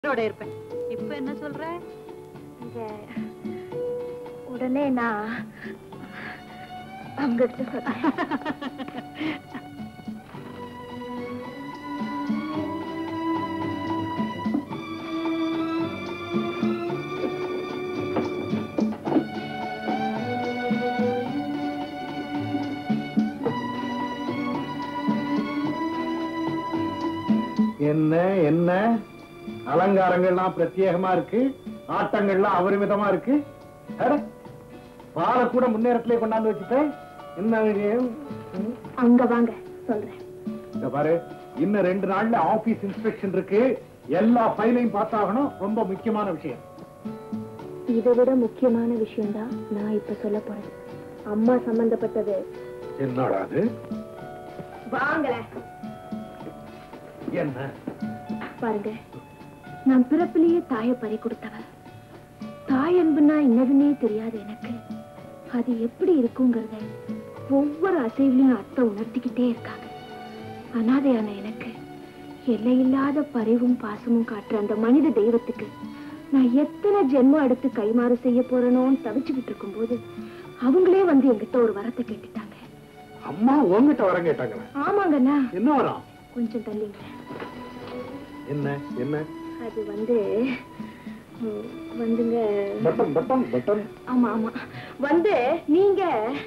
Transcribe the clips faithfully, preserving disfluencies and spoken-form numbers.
இருப்பேன். இப்ப என்ன சொல்ற? உடனே நான் அங்கிட்டு என்ன என்ன அலங்காரங்கள்லாம் பிரத்யேகமா இருக்கு, ஆட்டங்கள்லாம் அபரிமிதமா இருக்கு. பால கூட முன்னேறத்திலே கொண்டாந்து வச்சுட்டேன். என்ன அங்க வாங்க சொல்றேன். பாரு, இன்னும் ரெண்டு நாள்ல ஆபீஸ் இன்ஸ்பெக்ஷன் இருக்கு. எல்லா ஃபைலையும் பார்த்தாகணும். ரொம்ப முக்கியமான விஷயம். இதை விட முக்கியமான விஷயம் தான் நான் இப்ப சொல்ல போறேன். அம்மா சம்பந்தப்பட்டது. என்னடா அது? வாங்கல. என்ன பாருங்க, நான் பிறப்பிலேயே தாயை பறி கொடுத்தவ. தாய் அன்புனா என்னதுன்னே தெரியாது எனக்கு. அது எப்படி இருக்குங்கிறத ஒவ்வொரு அசைவிலையும் அத்தை உணர்த்திக்கிட்டே இருக்காங்க. அனாதையான எனக்கு எல்லையில்லாத பரிவும் பாசமும் காட்டுற அந்த மனித தெய்வத்துக்கு நான் எத்தனை ஜென்மம் எடுத்து கைமாறு செய்ய போறேனோன்னு தவிச்சுக்கிட்டு இருக்கும் போது அவங்களே வந்து என்கிட்ட ஒரு வரத்தை கேட்டுட்டாங்க. அம்மா உங்ககிட்ட வரம் கேட்டாங்க? ஆமாங்கண்ணா. என்ன வரம்? கொஞ்சம் தள்ளிங்க. என்ன என்ன? அது வந்து வந்துங்க. Button button button. ஆமா ஆமா, வந்து நீங்க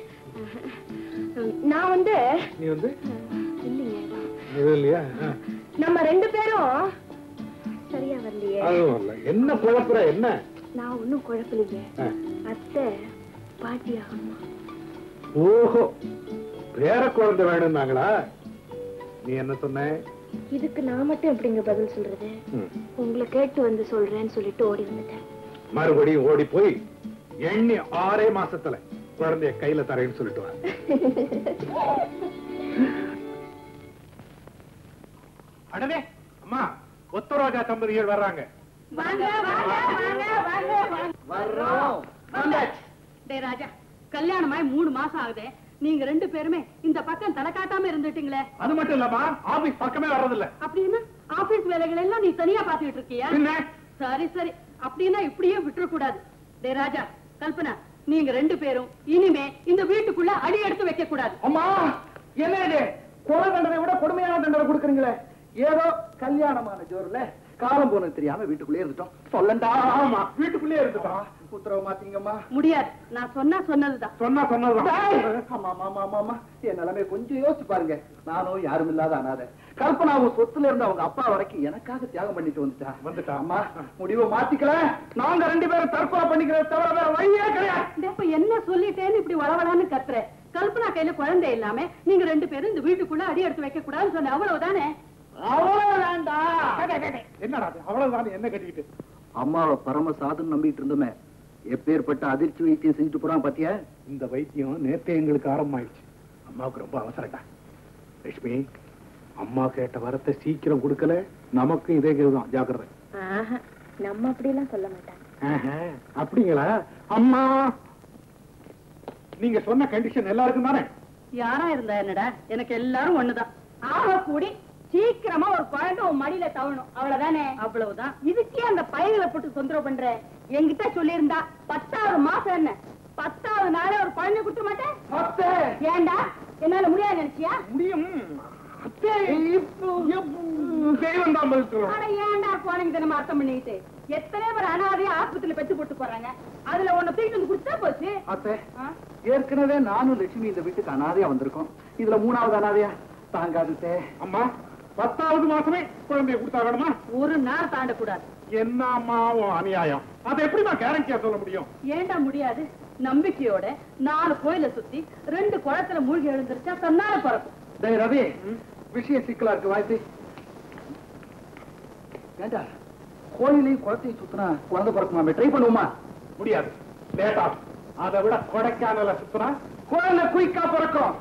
நான் வந்து நீ வந்து இல்லைங்க, இல்லையா? நம்ம ரெண்டு பேரும் சரியா வரலையே. என்ன குழப்பற? என்ன? நான் ஒன்னும் குழப்பலைங்க. அத்தை பாட்டி ஆகணுமா? ஓஹோ, வேற குழந்தை வேணும்னாங்களா? நீ என்ன சொன்ன? இதுக்கு நான் மட்டும் எப்படிங்க பதில் சொல்றது? உங்களை கேட்டு வந்து சொல்றேன்னு சொல்லிட்டு ஓடி வந்துட்டேன். மறுபடியும் ஓடி போய் எண்ணி ஆறே மாசத்துல குழந்தைய கையில தரேன்னு சொல்லிட்டு வா. அடவே அம்மா, ஒத்தரோஜா தம்பதிகள் வர்றாங்க. ராஜா, கல்யாணமாய் மூணு மாசம் ஆகுது. நீங்க ரெண்டு பேருமே இந்த பக்கம் தலை காட்டாம இருந்துட்டீங்களே. அது மட்டும் இல்லம்மா, ஆபீஸ் பக்கமே வர்றதில்ல. அப்படின்னா ஆபீஸ் வேலைகள் எல்லாம் நீ தனியா பாத்துக்கிட்டு இருக்கியா? சரி சரி, அப்படின்னா இப்படியே விட்டுற கூடாது. டே ராஜா, கல்பனா, நீங்க ரெண்டு பேரும் இனிமே இந்த வீட்டுக்குள்ள அடி எடுத்து வைக்க கூடாது. அம்மா, என்ன இது? கொலை தண்டனை விட கொடுமையான தண்டனை கொடுக்குறீங்களே. ஏதோ கல்யாணமான ஜோர்ல காலம் போனது தெரியாம வீட்டுக்குள்ளே இருந்துட்டோம். சொல்லண்டா? ஆமா, வீட்டுக்குள்ளே இருந்துட்டோம். உத்தரவு மாத்தீங்கம்மா. முடியாது. நான் சொன்னா சொன்னதுதான். சொன்னா சொன்னதுதான். ஆமா ஆமா ஆமா ஆமா, என் நிலைமை கொஞ்சம் யோசிச்சு பாருங்க. நானும் யாரும் இல்லாத அனாதை. கல்பனாவும் சொத்துல இருந்து அவங்க அப்பா வரைக்கும் எனக்காக தியாகம் பண்ணிட்டு வந்துட்டா வந்துட்டா அம்மா, முடிவை மாத்திக்கல. நாங்க ரெண்டு பேரும் தற்கொலை பண்ணிக்கிறத தவிர வேற வழியே கிடையாது. இப்ப என்ன சொல்லிட்டேன்னு இப்படி வளவளான்னு கத்துற? கல்பனா கையில குழந்தை இல்லாம நீங்க ரெண்டு பேரும் இந்த வீட்டுக்குள்ள அடி எடுத்து வைக்க கூடாதுன்னு சொன்ன, அவ்வளவுதானே? அவ்வளவுதான்டா. என்னடா அவ்வளவுதான்? என்ன கட்டிக்கிட்டு அம்மாவை பரம சாதுன்னு நம்பிட்டு இருந்தோமே, எப்பேற்பட்ட அதிர்ச்சி வைத்தியம் செஞ்சுட்டு போறான் பாத்தியா? இந்த வைத்தியம் நேத்தே எங்களுக்கு ஆரம்பமாயிடுச்சு. அம்மாவுக்கு ரொம்ப அவசரம்டா. லட்சுமி, அம்மா கேட்ட வரத்தை சீக்கிரம் கொடுக்கல, நமக்கும் இதே கேதுதான். ஜாக்கிரதை. நம்ம அப்படியெல்லாம் சொல்ல மாட்டாங்க. அப்படிங்களா? அம்மா, நீங்க சொன்ன கண்டிஷன் எல்லாருக்கும் தானே? யாரா இருந்தா என்னடா, எனக்கு எல்லாரும் ஒண்ணுதான். ஆக கூடி சீக்கிரமா ஒரு குழந்தை உன் மடியில தவணும், அவ்வளவுதானே? அவ்வளவுதான். இதுக்கே அந்த பயிர்களை போட்டு தொந்தரவு பண்ற. என்கிட்ட சொல்லி இருந்தா பத்தாவது மாசம் என்ன பத்தாவது நாளே ஒரு குழந்தை கொடுக்க மாட்டேன். ஏண்டா, என்னால முடியாது நினைச்சியா? முடியும். ஏண்டா குழந்தைங்க தினமா அர்த்தம் பண்ணிக்கிட்டு எத்தனை பேர் அனாதையா ஆஸ்பத்திரியில பெற்று போட்டு போறாங்க. அதுல ஒண்ணு தூக்கிட்டு வந்து கொடுத்தா போச்சு. அத்தை, ஏற்கனவே நானும் லட்சுமி இந்த வீட்டுக்கு அனாதையா வந்திருக்கோம். இதுல மூணாவது அனாதையா தாங்காது. அம்மா, பத்தாவது மாசமே குழந்தைய கொடுத்தா வேணுமா? ஒரு நாள் தாண்ட கூடாது. என்ன அம்மா அநியாயம்? அதை எப்படிமா கேரண்டியா சொல்ல முடியும்? ஏண்டா முடியாது? நம்பிக்கையோட நாலு கோயில சுத்தி ரெண்டு குளத்துல மூழ்கி எழுந்திருச்சா தன்னால பறக்கும். டேய் ரவி, விஷயம் சிக்கலா இருக்கு. வாய்ப்பு ஏண்டா, கோயிலையும் குளத்தையும் சுத்தினா குழந்தை பிறக்குமா? ட்ரை பண்ணுவோமா? முடியாது, லேட்டா. அதை விட கொடைக்கானல சுத்தினா குழந்தை குயிக்கா பிறக்கும்.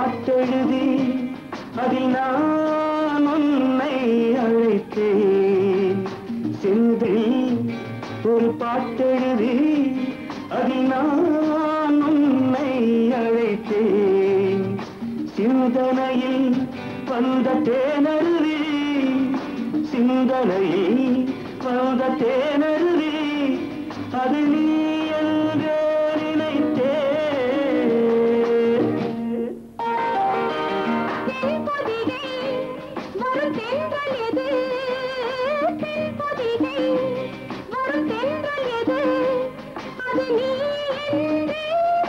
பாட்டெழுதி அதில் நான் உன்னை அழைத்தேன் செந்தில் ஒரு பாட்டெழுதி அதில் நான் உன்னை அழைத்தேன் சிந்தனையில் வந்த தேனருவி சிந்தனையில் வந்த தேனருவி அது நீ என்று நினைத்தேன் வரும் தென்றல் எது தென்பொதிகை வரும் தென்றல் எது அது நீ என்று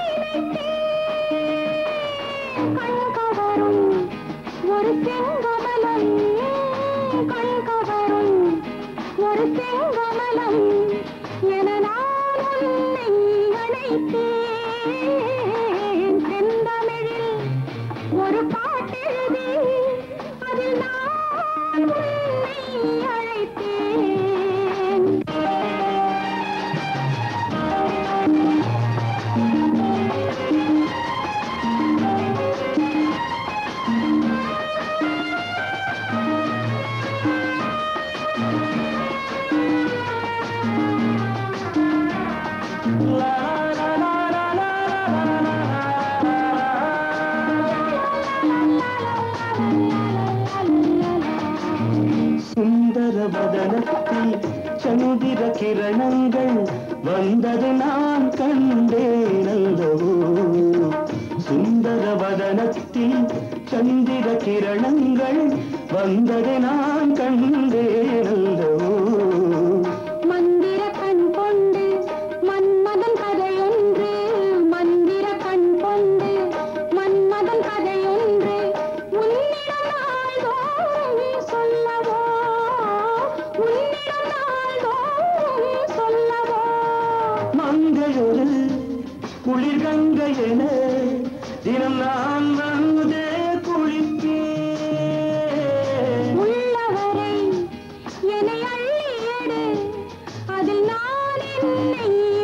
நினைத்தேன் கண்கவரும் ஒரு செங்கமலம் கண்கவரும் ஒரு செங்கமலம் என நான் உன்னை அழைத்தேன் செந்தமிழில் ஒரு பாட்டெழுதி அதில் நான் உன்னை அழைத்தேன் சுந்தர வதனத்தில் சந்திர கிரணங்கள் வந்தது நான் கண்டேன் அல்லவோ சுந்தர வதனத்தில் சந்திர கிரணங்கள் வந்தது நான் கண்டேன் அல்லவோ மந்திர கண் கொண்டு மன்மதன் கதையொன்று மந்திர கண் கொண்டு மன்மதன் கதையொன்று உன்னிடம் நாள்தோறும் சொல்லவோ உன்னிடம் நாள்தோறும் சொல்லவோ மங்கையொரு குளிர் கங்கை என தினம் நான் வந்து குளிப்பேன் உள்ளவரை என்னை அள்ளி எடு அதில் நான் என்னை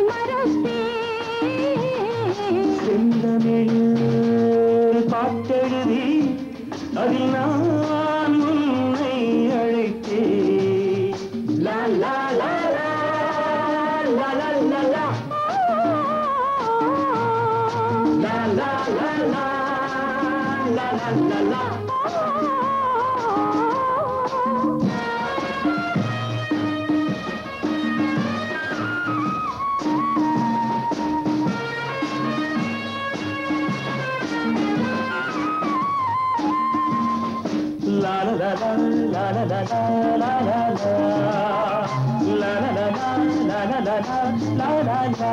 மறப்பேன் செந்தமிழ் பாட்டெழுதி அதில் நான் உன்னை அழைத்தேன் லா லா லா லா லா லா லா லா La la la la la la la la La la la la la la la la la la la la la la la la la la la la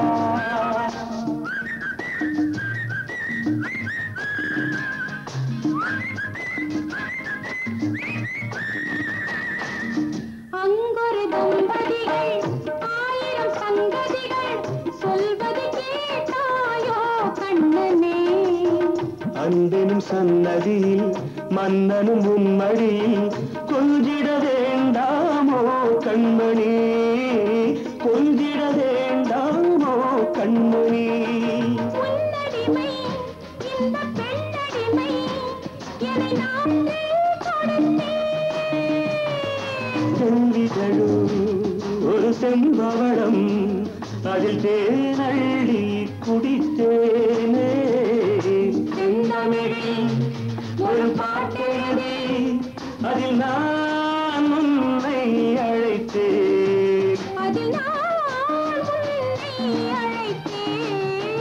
அங்கொரு தம்பதிகள் ஆயிரம் சங்கதிகள் சொல்வது கேட்டாயோ கண்ணனே அன்பெனும் சன்னதியில் மன்னனும் உன்மடியில் கொஞ்சிட வேண்டாமோ கண்மணி கொஞ்சிட வேண்டாமோ கண்மணி உன்னடிமை இந்த பெண்ணடிமை என்னை நானே கொடுத்தேன் செந்திதழும் ஒரு செம்பவளம் அதில் தேனள்ளி குடித்தேனே செந்தமிழில் ஒரு பாட்டெழுதி அதில் நான் உன்னை அழைத்தேன் அதில் நான் உன்னை அழைத்தேன்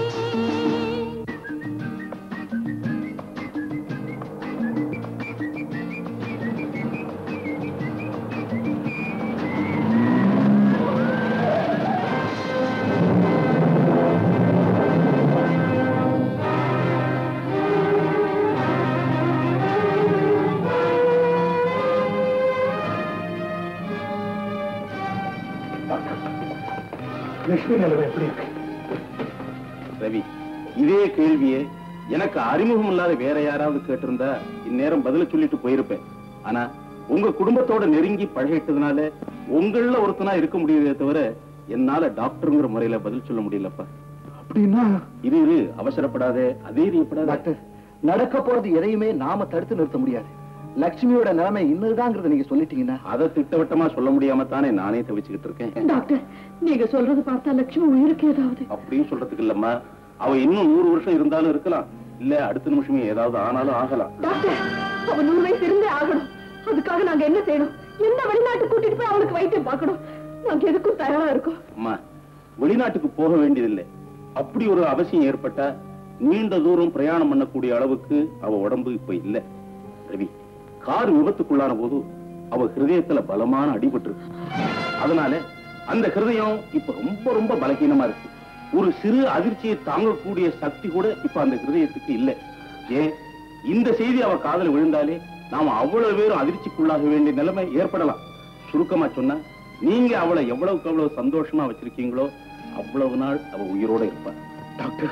லட்சுமி நிலைமை எப்படி இருக்கு? ரவி, இதே கேள்வியே எனக்கு அறிமுகம் இல்லாத வேற யாராவது கேட்டிருந்தா இந்நேரம் பதில சொல்லிட்டு போயிருப்பேன். ஆனா உங்க குடும்பத்தோட நெருங்கி பழகிட்டதுனால உங்கள ஒருத்தனா இருக்க முடியதே தவிர என்னால டாக்டருங்கிற முறையில பதில் சொல்ல முடியலப்பா. அப்படின்னா இது இரு, அவசரப்படாதே, அதீரியப்படாத. டாக்டர், நடக்க போறது எதையுமே நாம தடுத்து நிறுத்த முடியாது. லட்சுமியோட நிலைமை இன்னதுதாங்கிறத நீங்க சொல்லிட்டீங்கன்னா அதை திட்டவட்டமா சொல்ல முடியாம தானே நானே தவிச்சுக்கிட்டு இருக்கேன். டாக்டர், நீங்க சொல்றது பார்த்தா லட்சுமி உயிருக்கு ஏதாவது அப்படின்னு சொல்றதுக்கு இல்லம்மா, அவ இன்னும் நூறு வருஷம் இருந்தாலும் இருக்கலாம், இல்ல அடுத்த நிமிஷமே ஏதாவது ஆனாலும் ஆகலாம். டாக்டர், அவ நூறு வயசு இருந்தே ஆகணும். அதுக்காக நாங்க என்ன செய்யணும்? என்ன வெளிநாட்டு கூட்டிட்டு போய் அவளுக்கு வைத்தியம் பார்க்கணும். நாங்க எதுக்கும் தயாரா இருக்கோம். அம்மா, வெளிநாட்டுக்கு போக வேண்டியதில்லை. அப்படி ஒரு அவசியம் ஏற்பட்டா நீண்ட தூரம் பிரயாணம் பண்ணக்கூடிய அளவுக்கு அவ உடம்பு இப்ப இல்ல. ரவி, கார் விபத்துக்குள்ளான போது அவ ஹிருதயத்துல பலமான அடிபட்டு இருக்கு. அதனால அந்த ஹிருதயம் இப்ப ரொம்ப ரொம்ப பலகீனமா இருக்கு. ஒரு சிறு அதிர்ச்சியை தாங்கக்கூடிய சக்தி கூட இப்ப அந்த ஹிருதயத்துக்கு இல்ல. ஏன், இந்த செய்தி அவ காதல விழுந்தாலே நாம அவ்வளவு பேரும் அதிர்ச்சிக்குள்ளாக வேண்டிய நிலைமை ஏற்படலாம். சுருக்கமா சொன்னா, நீங்க அவளை எவ்வளவுக்கு அவ்வளவு சந்தோஷமா வச்சிருக்கீங்களோ அவ்வளவு நாள் அவ உயிரோட இருப்பார். டாக்டர்,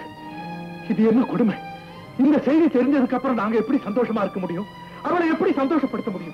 இது என்ன கொடுமை! இந்த செய்தி தெரிஞ்சதுக்கு அப்புறம் நாங்க எப்படி சந்தோஷமா இருக்க முடியும்? அவளை எப்படி சந்தோஷப்படுத்த முடியும்?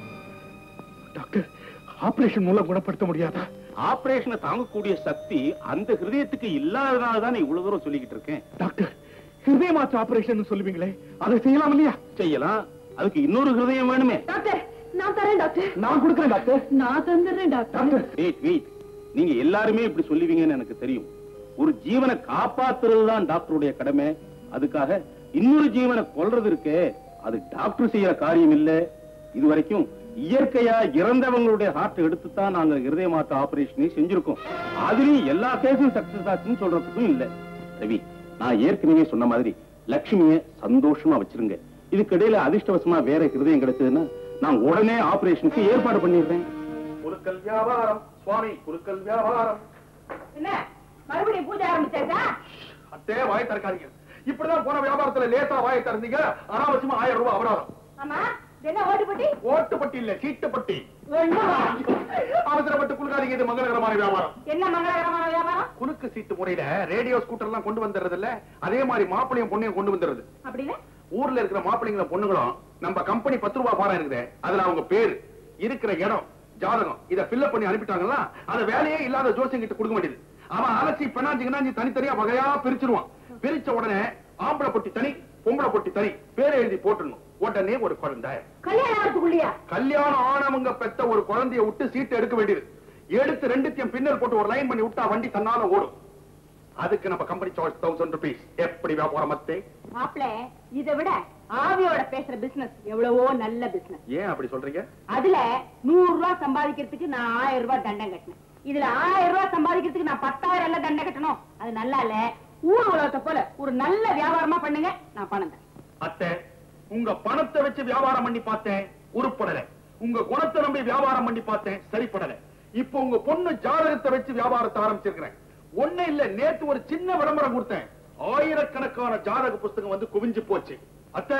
டாக்டர், ஆபரேஷன் மூலம் குணப்படுத்த முடியாதா? ஆபரேஷனை தாங்கக்கூடிய சக்தி அந்த ஹிருதயத்துக்கு இல்லாதனால தான் இவ்வளவு தூரம் சொல்லிக்கிட்டு இருக்கேன். டாக்டர், ஹிருதய மாற்று ஆபரேஷன் சொல்லுவீங்களே, அதை செய்யலாம் இல்லையா? செய்யலாம். அதுக்கு இன்னொரு ஹிருதயம் வேணுமே. டாக்டர், நான் தரேன் டாக்டர். நான் கொடுக்கிறேன் டாக்டர். நான் தந்துடுறேன் டாக்டர். வெயிட் வெயிட், நீங்க எல்லாருமே இப்படி சொல்லுவீங்கன்னு எனக்கு தெரியும். ஒரு ஜீவனை காப்பாத்துறது தான் டாக்டருடைய கடமை. அதுக்காக இன்னொரு ஜீவனை கொல்றது இருக்கே, அது டாக்டர் செய்யற காரியம் இல்ல. இது வரைக்கும் இயற்கையா இறந்தவங்களுடைய ஹார்ட் எடுத்துதான் நாங்க இருதய மாற்று ஆபரேஷனை செஞ்சிருக்கோம். அதுலயும் எல்லா கேஸும் சக்சஸ் ஆச்சுன்னு சொல்றதுக்கும் இல்ல. ரவி, நான் ஏற்கனவே சொன்ன மாதிரி லட்சுமிய சந்தோஷமா வச்சிருங்க. இதுக்கிடையில அதிர்ஷ்டவசமா வேற ஹிருதயம் கிடைச்சதுன்னா நான் உடனே ஆபரேஷனுக்கு ஏற்பாடு பண்ணிடுறேன். குலுக்கல் வியாபாரம் சுவாமி, குலுக்கல் வியாபாரம். என்ன மறுபடியும் பூஜை ஆரம்பிச்சாச்சா? அத்தே, வாய் திறக்காதீங்க. இப்படிதான் போன வியாபாரத்துல லேசா வாயை திறந்தீங்க, அனாவசியமா ஆயிரம் ரூபாய் அபராதம். ஆமா, என்ன ஓட்டுப்பட்டி? ஓட்டுப்பட்டி இல்ல, சீட்டுப்பட்டி. என்னவா? அவசரப்பட்டு குலுக்காதீங்க, இது மங்களகரமான வியாபாரம். என்ன மங்களகரமான வியாபாரம்? குலுக்கு சீட்டு முறையில ரேடியோ ஸ்கூட்டர் எல்லாம் கொண்டு வந்துடுறது இல்ல, அதே மாதிரி மாப்பிளையும் பொண்ணையும் கொண்டு வந்துடுறது. அப்படின்னு ஊர்ல இருக்கிற மாப்பிள்ளைங்களும் பொண்ணுங்களும் நம்ம கம்பெனி பத்து ரூபாய் பாரம் இருக்குது, அதுல அவங்க பேரு, இருக்கிற இடம், ஜாதகம் இத ஃபில்அப் பண்ணி அனுப்பிட்டாங்கன்னா அந்த வேலையே இல்லாத ஜோசியம் கிட்ட கொடுக்க வேண்டியது. அவன் அலசி பெண்ணாஞ்சிங்கன்னாஞ்சி தனித்தனியா வகையா பிரிச்சிருவான். பிரிச்ச உடனே ஆம்பளை பொட்டி தனி, பொம்பளை பொட்டி தனி, பேரை எழுதி போட்டுடணும். உடனே ஒரு குழந்தை. கல்யாணம் ஆகிறதுக்குள்ளயா? கல்யாணம் ஆனவங்க பெத்த ஒரு குழந்தைய விட்டு சீட்டு எடுக்க வேண்டியது. எடுத்து ரெண்டுத்தையும் பின்னர் போட்டு ஒரு லைன் பண்ணி விட்டா வண்டி தன்னால ஓடும். அதுக்கு நம்ம கம்பெனி சார்ஜ் தௌசண்ட் ருபீஸ். எப்படி வியாபாரம் அத்தே? மாப்பிள, இதை விட ஆவியோட பேசுற பிசினஸ் எவ்வளவோ நல்ல பிசினஸ். ஏன் அப்படி சொல்றீங்க? அதுல நூறு ரூபாய் சம்பாதிக்கிறதுக்கு நான் ஆயிரம் ரூபாய் தண்டம் கட்டினேன். இதுல ஆயிரம் ரூபாய் சம்பாதிக்கிறதுக்கு நான் பத்தாயிரம் எல்லாம் தண்டம் கட்டணும். அது நல்லா இல்ல. ஊர் உலகத்தை போல ஒரு நல்ல வியாபாரமா பண்ணுங்க, நான் பணம் தரேன். அத்தை, உங்க பணத்தை வச்சு வியாபாரம் பண்ணி பார்த்தேன், உருப்படல. உங்க குணத்தை நம்பி வியாபாரம் பண்ணி பார்த்தேன், சரிப்படல. இப்போ உங்க பொண்ணு ஜாதகத்தை வச்சு வியாபாரத்தை ஆரம்பிச்சிருக்கிறேன். ஒண்ணு இல்ல, நேத்து ஒரு சின்ன விளம்பரம் கொடுத்தேன், ஆயிரக்கணக்கான ஜாதக புஸ்தகம் வந்து குவிஞ்சு போச்சு. அத்தை,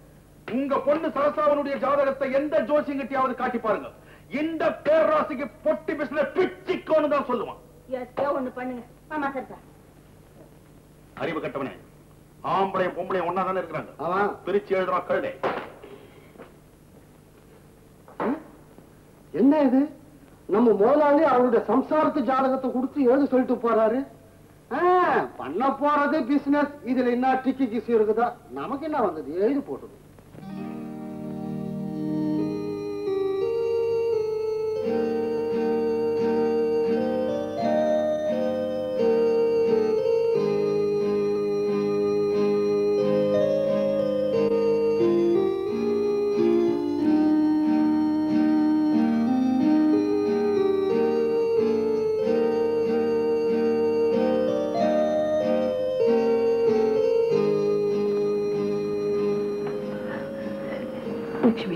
உங்க பொண்ணு சரசாவனுடைய ஜாதகத்தை எந்த ஜோசியங்கிட்டையாவது காட்டி பாருங்க, இந்த பேராசிக்கு பொட்டி பிசின பிச்சிக்கோன்னு தான் சொல்லுவான். ஒண்ணு பண்ணுங்க. ஆமா சார் சார். அறிவு கட்டவனே, ஆம்பளையும் பொம்பளையும் ஒன்னா தானே இருக்கிறாங்க, அவன் பிரிச்சு எழுதுறான். கழுதை என்ன இது? நம்ம முதலாளி அவருடைய சம்சாரத்து ஜாதகத்தை கொடுத்து எழுத சொல்லிட்டு போறாரு. பண்ண போறது பிசினஸ், இதுல என்ன டிக்கி கிசி இருக்குதா? நமக்கு என்ன வந்தது? எழுதி போட்டது. லட்சுமி,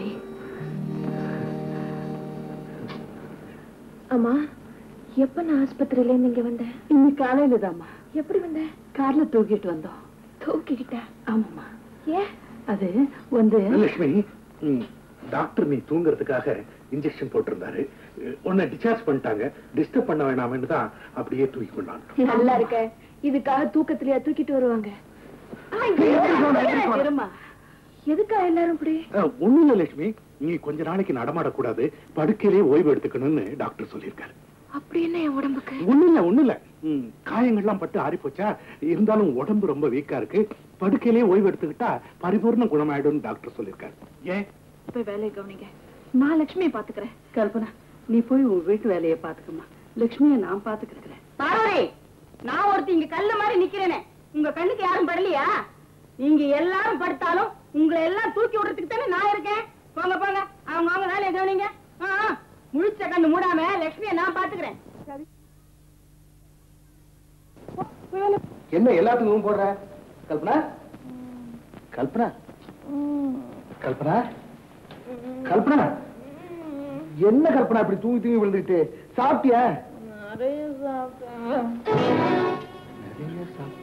அம்மா, எப்ப நான் ஆஸ்பத்திரியில இருந்து இங்க வந்தேன்? இன்னைக்கு காலையில தாம்மா. எப்படி வந்த? கார்ல தூக்கிட்டு வந்தோம். தூக்கிக்கிட்ட? ஆமாம்மா. ஏன்? அது வந்து லட்சுமி, டாக்டர் நீ தூங்குறதுக்காக இன்ஜெக்ஷன் போட்டிருந்தாரு, உன்னை டிஸ்சார்ஜ் பண்ணிட்டாங்க. டிஸ்டர்ப் பண்ண வேணாம்னு தான் அப்படியே தூக்கி கொண்டாங்க. நல்லா இருக்க. இதுக்காக தூக்கத்திலேயே தூக்கிட்டு வருவாங்க? எதுக்கா எல்லாரும் இப்படி? ஒண்ணும் இல்ல லட்சுமி, நீ கொஞ்ச நாளைக்கு நடமாடக்கூடாது, படுக்கையிலே ஓய்வு எடுத்துக்கணும்னு டாக்டர் சொல்லியிருக்காரு. அப்படி என்ன என் உடம்புக்கு? ஒண்ணு இல்ல ஒண்ணு இல்ல காயங்கள்லாம் பட்டு ஆறி போச்சா, இருந்தாலும் உடம்பு ரொம்ப வீக்கா இருக்கு. படுக்கையிலேயே ஓய்வு எடுத்துக்கிட்டா பரிபூர்ண குணமாயிடும் டாக்டர் சொல்லிருக்காரு. ஏன் போய் வேலையை கவனிங்க, நான் லட்சுமியை பாத்துக்கிறேன். கல்பனா, நீ போய் உன் வீட்டு வேலையை பாத்துக்கமா, லட்சுமியை நான் பாத்துக்கிறேன். பார்வதி, நான் ஒருத்தி இங்க கல்லு மாதிரி நிக்கிறேனே, உங்க கண்ணுக்கு யாரும் படலையா? நீங்க எல்லாரும் படுத்தாலும் உங்களை எல்லாம் தூக்கி விடுறதுக்கு தானே நான் இருக்கேன். போங்க போங்க, அவங்க அவங்க வேலையை கவனிங்க. முழிச்ச கண்ணு மூடாம லட்சுமியை நான் பாத்துக்கிறேன். என்ன எல்லாத்துக்கும் போடுற? கல்பனா, கல்பனா, கல்பனா, கல்பனா, என்ன கல்பனா இப்படி தூங்கி தூங்கி விழுந்துட்டு? சாப்பிட்டியா? நிறைய சாப்பிட்டேன். நிறைய சாப்பிட்டேன்.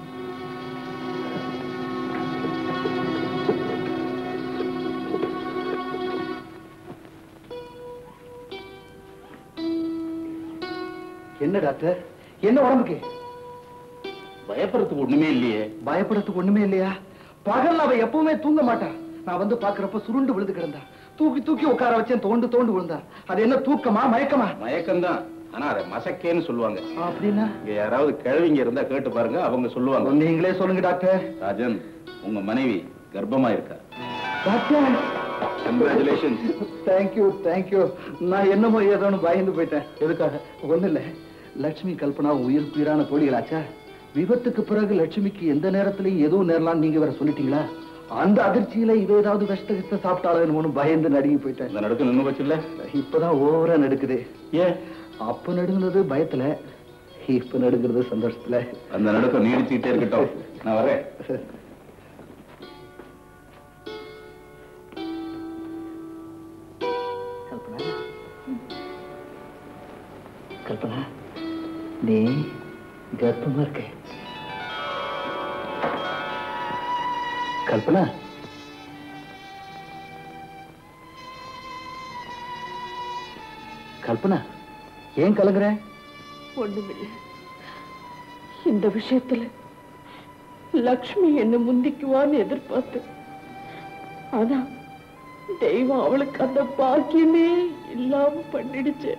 என்ன டாக்டர், என்ன உடம்புக்கு? பயப்படுறதுக்கு ஒண்ணுமே இல்லையே. பயப்படுறதுக்கு ஒண்ணுமே இல்லையா? பகல்ல அவ எப்பவுமே தூங்க மாட்டா. நான் வந்து பாக்குறப்ப சுருண்டு விழுந்து கிடந்தா. தூக்கி தூக்கி உட்கார வச்சேன், தோண்டு தோண்டு விழுந்தா. அது என்ன தூக்கமா மயக்கமா? மயக்கம்தான், ஆனா அதை மசக்கேன்னு சொல்லுவாங்க. அப்படின்னா இங்க யாராவது கிழவிங்க இருந்தா கேட்டு பாருங்க, அவங்க சொல்லுவாங்க. நீங்களே சொல்லுங்க டாக்டர். ராஜன், உங்க மனைவி கர்ப்பமா இருக்கா. Doctor, congratulations. Thank you thank you. நான் என்னமோ ஏதோன்னு பயந்து போயிட்டேன். எதுக்காக? ஒண்ணு இல்ல, லட்சுமி கல்பனா உயிர் உயிரான தோழிகளாச்சா. விபத்துக்கு பிறகு லட்சுமிக்கு எந்த நேரத்திலையும் எதுவும் நேரலாம் நீங்க வேற சொல்லிட்டீங்களா? அந்த அதிர்ச்சியில இது ஏதாவது கஷ்ட கஷ்ட சாப்பிட்டாலும் பயந்து நடுங்கி போயிட்டேன். அந்த நடுக்க நின்று வச்சுல இப்பதான் ஓவரா நடுக்குது. ஏன்? அப்ப நடுங்குறது பயத்துல, இப்ப நடுங்கிறது சந்தோஷத்துல. அந்த நடுக்கம் நீடிச்சுக்கிட்டே இருக்கட்டும், நான் வரேன். கல்பனா, கல்பனா, நீ கர்ப்பமா இருக்க. கல்பனா, கல்பனா, ஏன் கலங்குற? ஒண்ணுமில்லை, இந்த விஷயத்துல லக்ஷ்மி என்ன முந்திக்குவான்னு எதிர்பார்த்து, ஆனா தெய்வம் அவளுக்கு அந்த பாக்கியமே இல்லாம பண்ணிடுச்சு.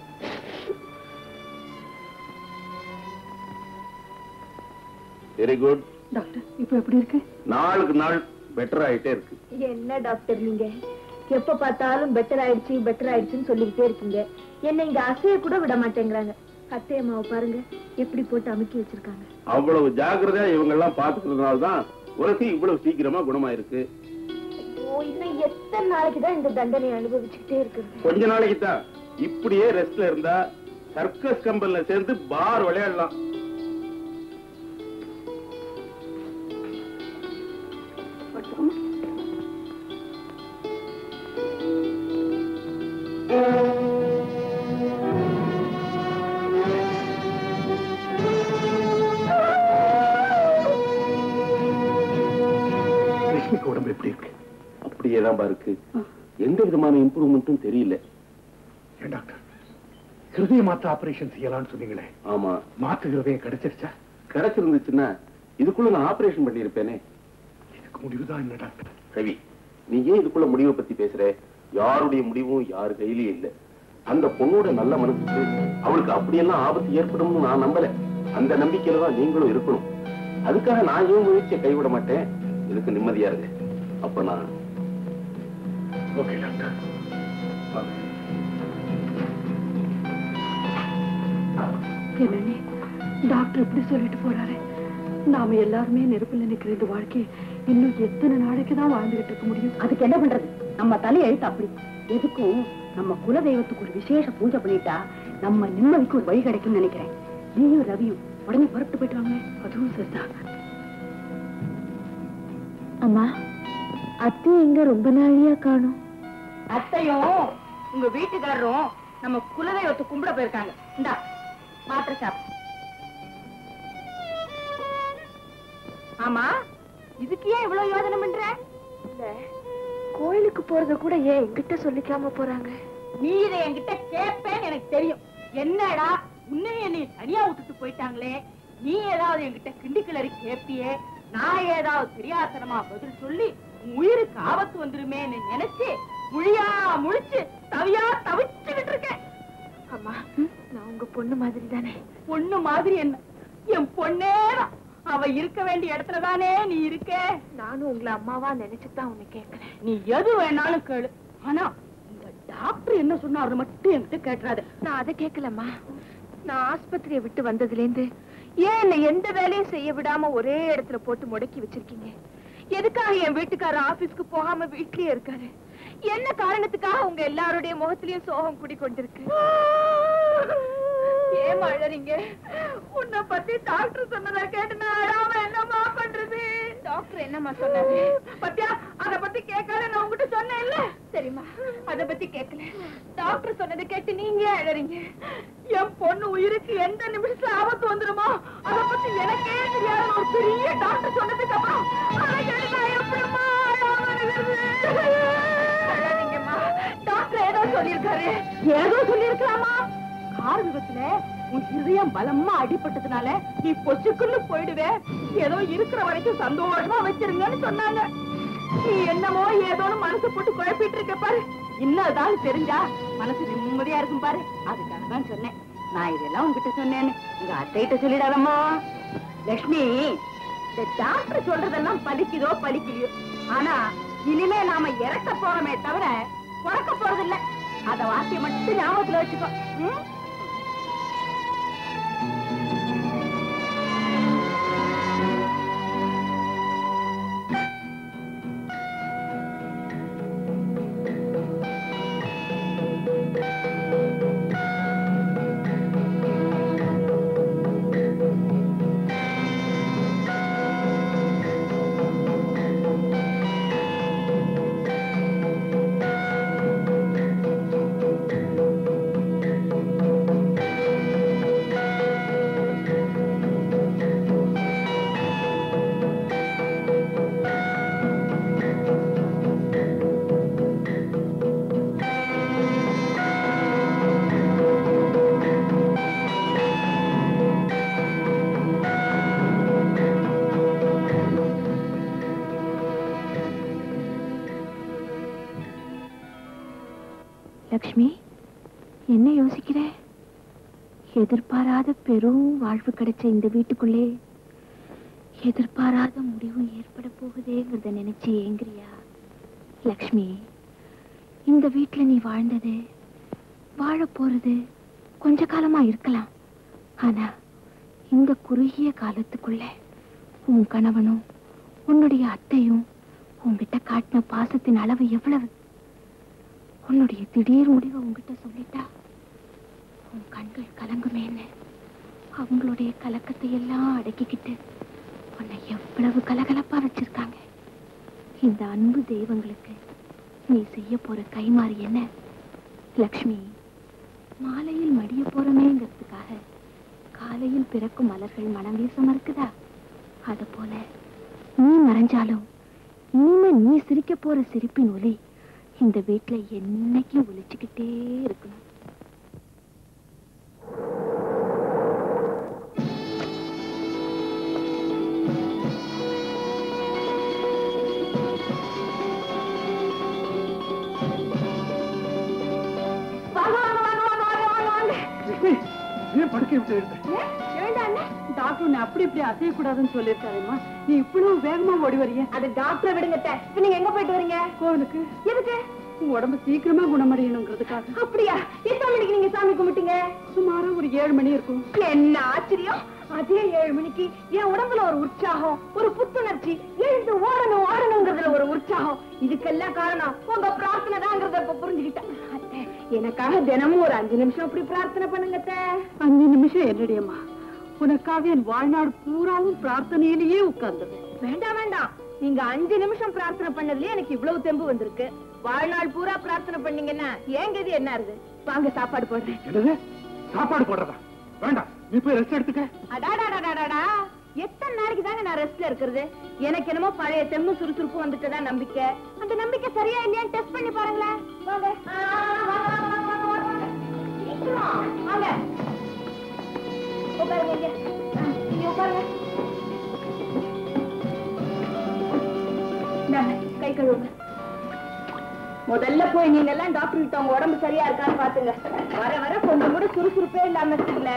வெரி குட் டாக்டர், இப்ப எப்படி இருக்கு? நாளுக்கு நாள் பெட்டர் ஆயிட்டே இருக்கு. என்ன டாக்டர் நீங்க எப்ப பார்த்தாலும் பெட்டர் ஆயிடுச்சு பெட்டர் ஆயிடுச்சுன்னு சொல்லிக்கிட்டே இருக்கீங்க. என்ன இங்க அசைய கூட விட மாட்டேங்கிறாங்க. அத்தையம்மாவை பாருங்க எப்படி போட்டு அமுக்கி வச்சிருக்காங்க. அவ்வளவு ஜாக்கிரதையா இவங்க எல்லாம் பாத்துக்கிறதுனாலதான் உனக்கு இவ்வளவு சீக்கிரமா குணமாயிருக்கு. இன்னும் எத்தனை நாளைக்குதான் இந்த தண்டனை அனுபவிச்சுக்கிட்டே இருக்கு? கொஞ்ச நாளைக்கு தான். இப்படியே ரெஸ்ட்ல இருந்தா சர்க்கஸ் கம்பெனில சேர்ந்து பார் விளையாடலாம். உடம்பு எப்படி இருக்கு? அப்படியேதான் இருக்கு, எந்த விதமான இம்ப்ரூவ்மெண்ட்டும் தெரியல. ஏன் டாக்டர், ஹிருதய மாற்று ஆபரேஷன் செய்யலாம்னு சொன்னீங்களே? ஆமா. மாற்று ஹிருதயம் கிடைச்சிருச்சா? கிடைச்சிருந்துச்சுன்னா இதுக்குள்ள நான் ஆபரேஷன் பண்ணிருப்பேனே. இதுக்கு முடிவுதான் என்ன டாக்டர்? ரவி, நீ ஏன் இதுக்குள்ள முடிவை பத்தி பேசுற? யாருடைய முடிவும் யாரு கையிலயும் இல்ல. அந்த பொண்ணோட நல்ல மனசுக்கு அவளுக்கு அப்படியெல்லாம் ஆபத்து ஏற்படும்னு நான் நம்பல. அந்த நம்பிக்கையில தான் நீங்களும் இருக்கணும். அதுக்காக நான் ஏன் முயற்சியை கைவிட மாட்டேன். இதுக்கு நிம்மதியா இருக்கு. அப்ப நான் ஓகே டாக்டர். என்னன்னே டாக்டர் இப்படி சொல்லிட்டு போறாரு. நாம எல்லாருமே நெருப்புல நிக்கிற இந்த வாழ்க்கை இன்னும் எத்தனை நாளைக்குதான் வாழ்ந்துகிட்டு இருக்க முடியும்? அதுக்கு என்ன பண்றது? நம்ம தலை எழுத்து அப்படி. எதுக்கும் நம்ம குல தெய்வத்துக்கு ஒரு விசேஷ பூஜை பண்ணிட்டா நம்ம நிம்மதிக்கு ஒரு வழி கிடைக்கும்னு நினைக்கிறேன். நீயும் ரவியும் உடனே புறப்பட்டு போயிட்டு வாங்க. அதுவும் சரிதான். அம்மா, அத்தை எங்க ரொம்ப நாளியா காணும்? அத்தையும் உங்க வீட்டுக்காரரும் நம்ம குலதெய்வத்தை கும்பிட போயிருக்காங்க. இந்தா மாத்திரை சாப்பிடு. ஆமா, இதுக்கு ஏன் இவ்வளவு யோசனை பண்ற? இல்ல, கோயிலுக்கு போறத கூட ஏன் என்கிட்ட சொல்லிக்காம போறாங்க? நீ இதை என்கிட்ட கேட்பேன்னு எனக்கு தெரியும். என்னடா உன்னையும் என்னை தனியா விட்டுட்டு போயிட்டாங்களே, நீ ஏதாவது என்கிட்ட கிண்டி கிளறி கேப்பியே, நான் ஏதாவது தெரியாதனமா பதில் சொல்லி உன் உயிருக்கு ஆபத்து வந்துருமே நினைச்சு முழியா முழிச்சு தவியா தவிச்சுக்கிட்டு இருக்கேன். அம்மா, நான் பொண்ணு மாதிரி தானே? பொண்ணு மாதிரி என்ன, என் பொண்ணேதான். அவ இருக்க வேண்டிய இடத்துல தானே நீ இருக்க. நானும் உங்களை அம்மாவா நினைச்சுதான் உன்னை கேட்கிறேன். நீ எது வேணாலும் கேளு, ஆனா இந்த டாக்டர் என்ன சொன்னாரு மட்டும் என்கிட்ட கேட்டுறாரு. நான் அதை கேட்கலம்மா. நான் ஆஸ்பத்திரியை விட்டு வந்ததுல இருந்து ஏன் என்ன எந்த வேலையும் செய்ய விடாம ஒரே இடத்துல போட்டு முடக்கி வச்சிருக்கீங்க? எதுக்காக என் வீட்டுக்காரர் ஆபீஸ்க்கு போகாம வீட்லயே இருக்காரு? என்ன காரணத்துக்காக உங்க எல்லாருடைய முகத்திலயும் சோகம் குடிக்கொண்டிருக்கு? ஏன் அழறீங்க? உன்னை பத்தி டாக்டர் சொன்னதை கேட்டு நான் அழாம என்னமா பண்றது? டாக்டர் என்னம்மா சொன்னாரு? பத்தியா, அத பத்தி கேட்காத நான் உங்ககிட்ட சொன்னேன்ல. சரிம்மா, அத பத்தி கேட்கல. டாக்டர் சொன்னதை கேட்டு நீங்க அழறீங்க. என் பொண்ணு உயிருக்கு எந்த நிமிஷத்துல ஆபத்து வந்துருமோ அத பத்தி எனக்கே தெரியாத ஒரு பெரிய டாக்டர் சொன்னதுக்கு அப்புறம் அதை கேட்டு நான் எப்படிமா அழாம இருக்கிறது? அழாதீங்கம்மா. டாக்டர் ஏதோ சொல்லியிருக்காரு. ஏதோ சொல்லிருக்கலாமா? கார் விபத்துல உன் இதயம் பலமா அடிபட்டதுனால நீ பொசுக்குன்னு போயிடுவே, ஏதோ இருக்கிற வரைக்கும் சந்தோஷமா வச்சிருங்கன்னு சொன்னாங்க. நீ என்னமோ ஏதோன்னு மனசு போட்டு குழப்பிட்டு இருக்க பாரு. இன்னதான் தெரிஞ்சா மனசு நிம்மதியா இருக்கும் பாரு. அதுக்காக தான் சொன்னேன். நான் இதெல்லாம் உங்ககிட்ட சொன்னேன்னு உங்க அத்தைகிட்ட சொல்லிடாதம்மா. லட்சுமி, இந்த டாக்டர் சொல்றதெல்லாம் பலிக்குதோ பலிக்கலையோ, ஆனா இனிமே நாம இறக்க போறோமே தவிர பிறக்க போறது இல்ல. அத வார்த்தையை மட்டும் ஞாபகத்துல வச்சுக்கோ. ம்? லக்ஷ்மி, என்ன யோசிக்கிற? எதிர்பாராத பெரும் வாழ்வு கிடைச்ச இந்த வீட்டுக்குள்ளே எதிர்பாராத முடிவு ஏற்பட போகுதேங்கிறத நினைச்சு ஏங்கிறியா? லக்ஷ்மி, இந்த வீட்டுல நீ வாழ்ந்தது வாழ போறது கொஞ்ச காலமா இருக்கலாம். ஆனா இந்த குறுகிய காலத்துக்குள்ள உன் கணவனும் உன்னுடைய அத்தையும் உன்கிட்ட காட்டின பாசத்தின் அளவு எவ்வளவு? உன்னுடைய திடீர் முடிவை உங்ககிட்ட சொல்லிட்டா உன் கண்கள் கலங்குமேன்னு அவங்களுடைய கலக்கத்தை எல்லாம் அடக்கிக்கிட்டு உன்னை எவ்வளவு கலகலப்பா வச்சிருக்காங்க. இந்த அன்பு தெய்வங்களுக்கு நீ செய்ய போற கைமாறு என்ன? லக்ஷ்மி, மாலையில் மடிய போறமேங்கிறதுக்காக காலையில் பிறக்கும் மலர்கள் மனம் வீச மறுக்குதா? அது போல நீ மறைஞ்சாலும் இனிமே நீ சிரிக்க போற சிரிப்பின் ஒலி இந்த வீட்டுல என்னைக்கும் ஒலிச்சுக்கிட்டே இருக்கணும். டாக்டர் அப்படி இப்படி அசையக்கூடாதுன்னு சொல்லிருக்காருமா. நீ இவ்வளவு வேகமா ஓடி வரீங்க? அது டாக்டரை விடுங்க. நீங்க எங்க போயிட்டு வரீங்க? கோவிலுக்கு. எதுக்கு? உடம்பு சீக்கிரமா குணமடையணுங்கிறதுக்காக. அப்படியா? எத்தனை மணிக்கு நீங்க சாமி கும்பிட்டீங்க? சுமாரா ஒரு ஏழு மணி இருக்கும். என்ன ஆச்சரியம்! அதே ஏழு மணிக்கு என் உடம்புல ஒரு உற்சாகம், ஒரு புத்துணர்ச்சி, எழுந்து ஓடணும் ஓடணுங்கிறதுல ஒரு உற்சாகம். இதுக்கெல்லாம் காரணம் உங்க பிரார்த்தனை தாங்கிறத இப்ப புரிஞ்சுக்கிட்டேன். எனக்காக தினமும் ஒரு அஞ்சு நிமிஷம் அப்படி பிரார்த்தனை பண்ணுங்க. அஞ்சு நிமிஷம் என்னடியம்மா, உனக்காக என் வாழ்நாள் பூராவும் பிரார்த்தனையிலேயே உட்கார்ந்தது. வேண்டாம் வேண்டாம், நீங்க அஞ்சு நிமிஷம் பிரார்த்தனை பண்ணதுலயே எனக்கு இவ்வளவு தெம்பு வந்திருக்கு. வாழ்நாள் பூரா பிரார்த்தனை பண்ணீங்கன்னா ஏங்க இது என்ன இருக்கு? வாங்க சாப்பாடு போடுறேன். சாப்பாடு போடுறதா? வேண்டாம், நீ போய் ரெஸ்ட் எடுத்துக்க. அடாடாடாடாடா, எத்தனை நாளைக்கு தாங்க நான் ரெஸ்ட்ல இருக்கிறது? எனக்கு என்னமோ பழைய தெம்பு சுறுசுறுப்பு வந்துட்டதா நம்பிக்கை. அந்த நம்பிக்கை சரியா இல்லையான்னு டெஸ்ட் பண்ணி பாருங்களேன். வாங்க வாங்க, உட்காருங்க. இங்க இங்க உட்காருங்க. கை கழுவுங்க. முதல்ல போய் நீங்க எல்லாம் டாக்டர் கிட்ட உங்க உடம்பு சரியா இருக்கான்னு பாத்துங்க. வர வர கொஞ்சம் கூட சுறுசுறுப்பே இல்லாம இருக்குல்ல.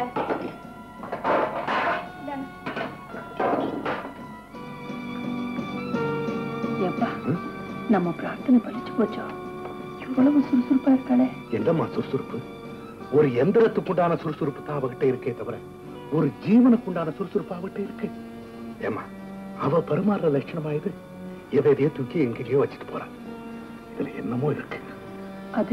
எப்பா நம்ம பிரார்த்தனை பழிச்சு போச்சோ, இவ்வளவு சுறுசுறுப்பா இருக்காளே. என்னம்மா சுறுசுறுப்பு? ஒரு எந்திரத்துக்குண்டான சுறுசுறுப்பு தான் அவகிட்ட இருக்கே தவிர ஒரு ஜீவனுக்குண்டான சுறுசுறுப்பு அவகிட்ட இருக்கு. ஏமா அவ பரிமாறுற லட்சணமா இது? எதையோ தூக்கி எங்கேயோ வச்சுட்டு போறான். இதுல என்னமோ இருக்கு. அது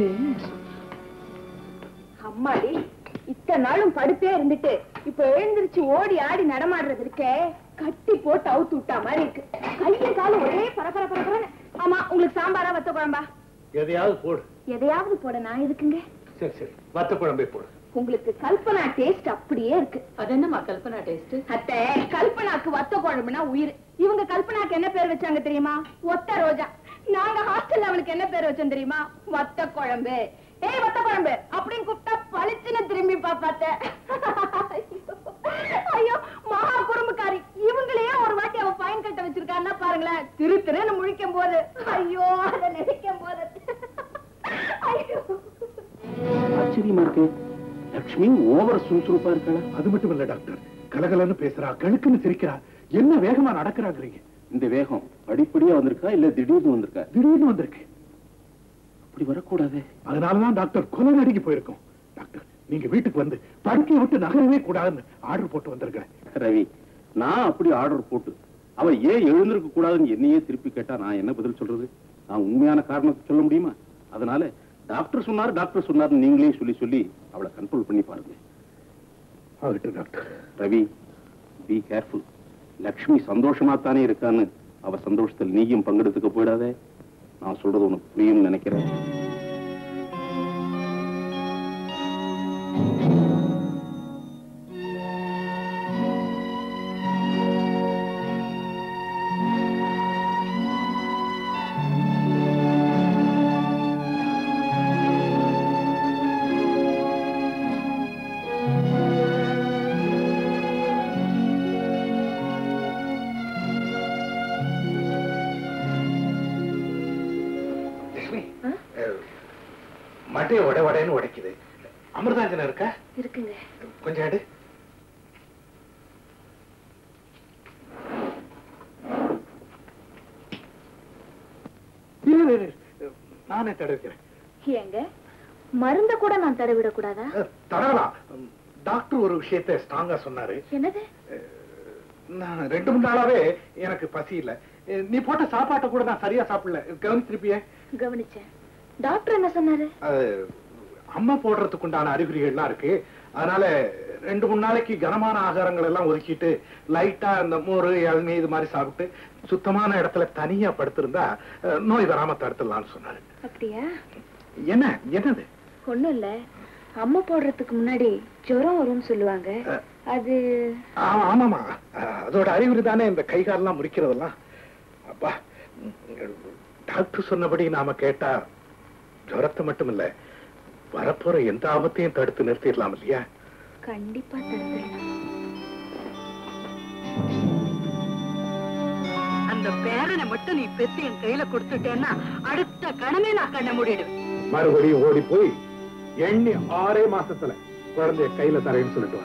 அம்மாடி இத்தனை நாளும் படுத்தே இருந்துட்டு இப்ப எழுந்திருச்சு ஓடி ஆடி நடமாடுறது இருக்கே, கட்டி போட்டு அவுத்து விட்டா மாதிரி இருக்கு. கையும் காலும் ஒரே பரபர பரபரன்னு. ஆமா, உங்களுக்கு சாம்பாரா வத்த குழம்பா? எதையாவது போடு. எதையாவது போட நான் எதுக்குங்க? சரி சரி, வத்த குழம்பே போடு. உங்களுக்கு கல்பனா டேஸ்ட் அப்படியே இருக்கு. அது என்னமா கல்பனா டேஸ்ட்? அத்தை, கல்பனாக்கு வத்த குழம்புனா உயிர். இவங்க கல்பனாக்கு என்ன பேர் வச்சாங்க தெரியுமா? ஒத்த ரோஜா. நாங்க ஹாஸ்டல்ல அவனுக்கு என்ன பேர் வச்சோம் தெரியுமா? வத்த குழம்பு. ஏய் வத்த குழம்பு அப்படின்னு கூப்பிட்டா பளிச்சுன்னு திரும்பி பாப்பாத்த. ஐயோ மகா குறும்புக்காரி. இவங்களையே ஒரு வாட்டி அவ ஃபைன் கட்ட வச்சிருக்கான்னா பாருங்களேன், திரு திருன்னு முழிக்கும் போது. ஐயோ அதை நினைக்கும் போது ஐயோ ஆச்சரியமா இருக்கு. லட்சுமி ஓவர் சுறுசுறுப்பா இருக்கா? அது மட்டும் இல்ல டாக்டர், கலகலன்னு பேசுறா, கழுக்குன்னு சிரிக்கிறா. என்ன வேகமா நடக்கிறாங்கிறீங்க? இந்த வேகம் அடிப்படியா வந்திருக்கா இல்ல திடீர்னு வந்திருக்கா? திடீர்னு வந்திருக்கு. அப்படி வரக்கூடாது. அதனாலதான் டாக்டர் கொலை நடிக்க போயிருக்கோம். டாக்டர் நீங்க வீட்டுக்கு வந்து படுக்கையை விட்டு நகரவே கூடாதுன்னு ஆர்டர் போட்டு வந்திருக்கேன். ரவி, நான் அப்படி ஆர்டர் போட்டு அவ ஏன் எழுந்திருக்க கூடாதுன்னு என்னையே திருப்பி கேட்டா நான் என்ன பதில் சொல்றது? நான் உண்மையான காரணத்தை சொல்ல முடியுமா? அதனால டாக்டர் சொன்னாரு டாக்டர் சொன்னாரு நீங்களே சொல்லி சொல்லி அவளை கண்ட்ரோல் பண்ணி பாருங்க. ஆகட்டும் doctor. Ravi, be careful. Lakshmi சந்தோஷமா தானே இருக்கான்னு அவ சந்தோஷத்தில் நீயும் பங்கெடுத்துக்க போயிடாதே. நான் சொல்றது உனக்கு புரியும் நினைக்கிறேன். மட்டையை உட உடன்னு உடைக்குது. அமிர்தாஞ்சனம் இருக்கா? இருக்குங்க. கொஞ்சம் எடு. நானே தடவிக்கிறேன். ஏங்க மருந்த கூட நான் தடவிடக் கூடாதா? தடவலாம். டாக்டர் ஒரு விஷயத்தை ஸ்ட்ராங்கா சொன்னாரு. என்னது? நான் ரெண்டு மூணு நாளாவே எனக்கு பசி இல்ல. நீ போட்ட சாப்பாட்டை கூட நான் சரியா சாப்பிடல. கவனிச்சிருப்பிய? கவனிச்சேன். டாக்டர் என்ன சொன்னாரு? அம்மா போடுறதுக்கு உண்டான அறிகுறிகள்லாம் இருக்கு. அதனால ரெண்டு மூணு நாளைக்கு கனமான ஆகாரங்கள் எல்லாம் ஒதுக்கிட்டு லைட்டா இந்த மோர் இளநீ இது மாதிரி சாப்பிட்டு சுத்தமான இடத்துல தனியா படுத்திருந்தா நோய் வராம தடுத்துடலாம்னு சொன்னாரு. அப்படியா? என்ன என்னது? ஒண்ணும் இல்ல, அம்மா போடுறதுக்கு முன்னாடி ஜுரம் வரும்னு சொல்லுவாங்க. அது ஆமாமா, அதோட அறிகுறி தானே இந்த கை காலெல்லாம் முறிக்கிறதெல்லாம். அப்பா, டாக்டர் சொன்னபடி நாம கேட்டா ஜுரத்தை மட்டும் இல்ல, வரப்போற எந்த ஆபத்தையும் தடுத்து நிறுத்திடலாம் இல்லையா? கண்டிப்பா தடுத்துடலாம். அந்த பேரனை மட்டும் நீ பெத்து என் கையில கொடுத்துட்டேன்னா அடுத்த கணமே நான் கண்ண மூடிடுவேன். மறுபடியும் ஓடி போய் எண்ணி ஆறே மாசத்துல குழந்தைய கையில தரேன்னு சொல்லிட்டு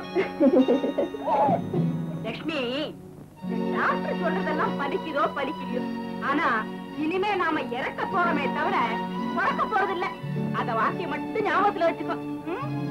லட்சுமி, டாக்டர் சொல்றதெல்லாம் பலிக்குதோ பலிக்கலையோ, ஆனா இனிமே நாம இறக்க போறோமே தவிர பிறக்க போறது இல்ல. அத வாக்கியம் மட்டும் ஞாபகத்துல வச்சுக்கோ.